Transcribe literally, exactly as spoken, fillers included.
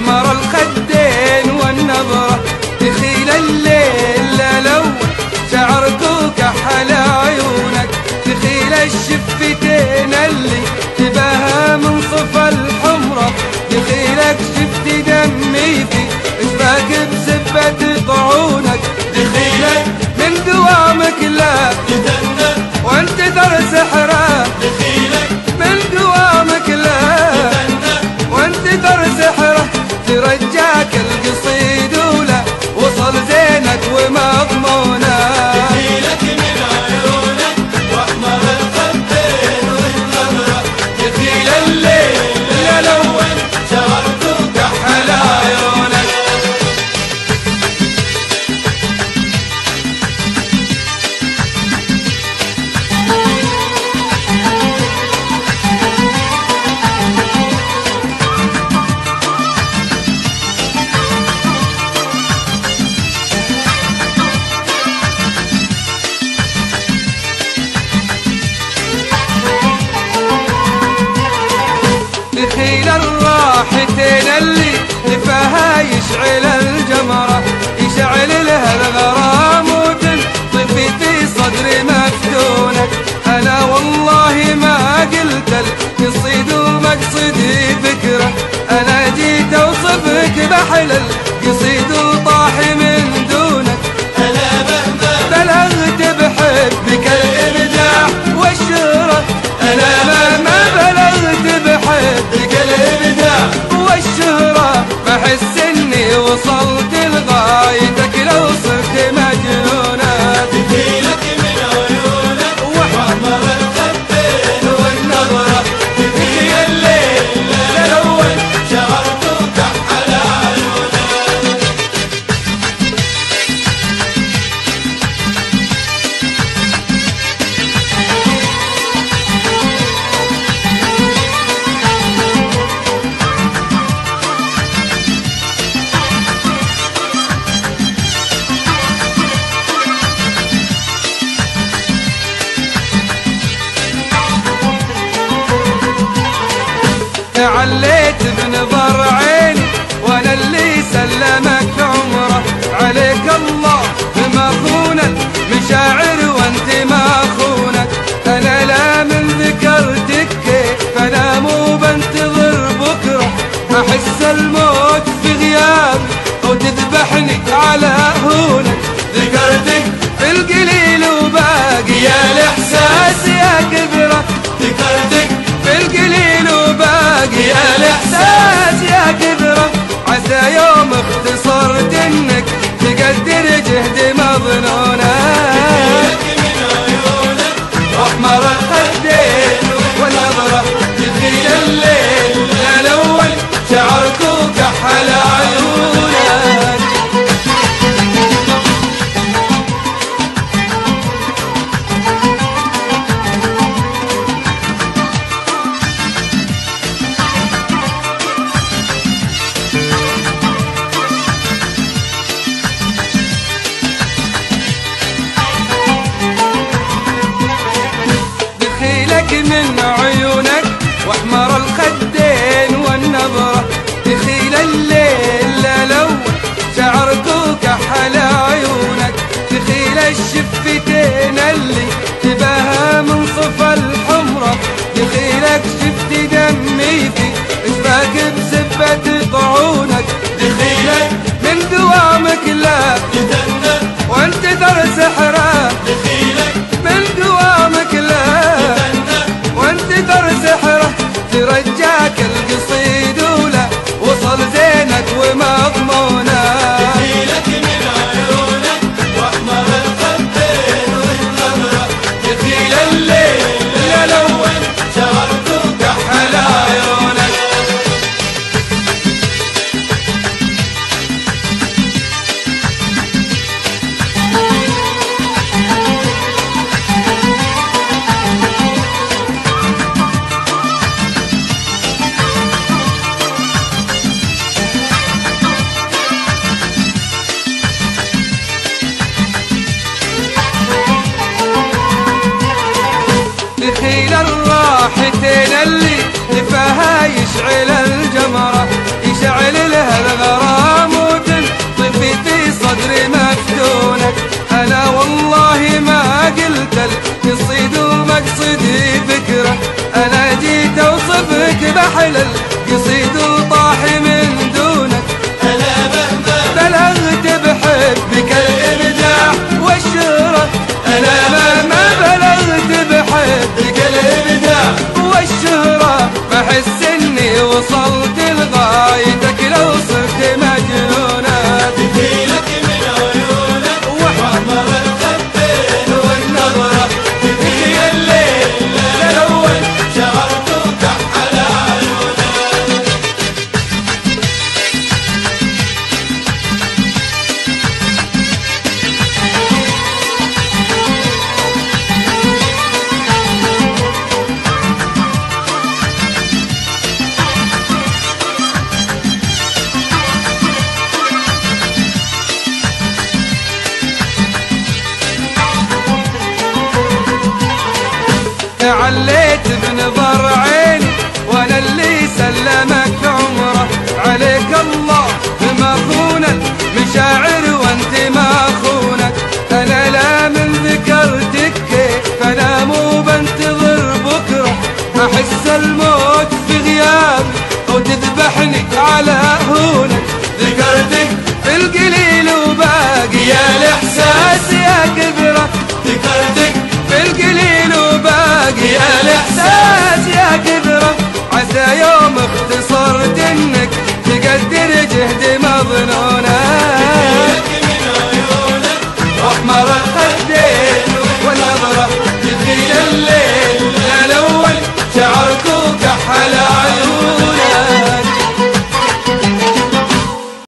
واحمر الخدين والنبرة، دخيل الليل للون شعرك وكحل عيونك، دخيل الشفتين اللي تباها من صفا الحمرة، دخيلك شفت دمي في اشباك بسبة طعونك، دخيلك من دوامك لا تدنى وانتظر سحره، دخيلك من دوامك لا تدنى وانتظر سحره، ترجاك القصيد ولا وصل زينك ومضمونه، دخيلك من عيونك واحمر الخدين والنبرة، دخيل الليل للون شعرك وكحل عيونك. دخيل الراحتين اللي لفاها يشعل الجمرة، يشعل لها الغرام وتنطفي في صدري مفتونك، أنا والله ما قلت القصيد ومقصدي فكرة، أنا جيت أوصفك بحل القصيد وطاح من دونك، أنا مهما بلغت بحبك الإبداع والشهرة، أنا مهما بلغت بحبك الإبداع والشهرة، بحس إني وصلت لغايتك لو صرت مجنونة، دخيلك من عيونك واحمر الخدين والنبرة، دخيل الليل للون شعرك وكحل عيونك. عليت بنظر عيني وانا اللي سلمك عمره، عليك الله بمخون المشاعر وانت ما خونك، انا لا من ذكرتك كيف انا مو بنتظر بكره، احس الموت في غيابي او تذبحني على هونك، ذكرتك في القليل وباقي يا الاحساس يا كبره، ذكرتك في القليل وباقي الاحساس يا كبره، عسى يوم اختصرت انك تقدر جهد مظنونه، دخيلك من عيونك واحمر الخدين والنظره، دخيل الليل للون شعرك وكحل عيونك. دخيلك من عيونك واحمر الخدين والنبرة، دخيل الليل للون شعرك وكحل عيونك، دخيل الشفتين اللي تباها من صفا الحمرة، دخيلك شفت دمي في اشباك بسبة طعونك، دخيلك من دوامك لا تدنى وانتظر سحره، دخيلك من دوامك لا تدنى وانتظر سحره، ترجاك القصيد ولا وصل زينك ومضمونه، دخيلك من عيونك واحمر الخدين والنبرة، دخيل الليل للون شعرك وكحل عيونك. اللي لفاها يشعل الجمرة، يشعل لها نظر عيني وانا اللي سلمك عمره. عليك الله ما خونك مشاعر وانت ما خونك. انا لا من ذكرتك كيف انا مو بنتظر بكره. احس الموت في غيابي وتذبحني على هونك. ذكرتك في القليل وباقي يا الإحساس يا كبره. ذكرتك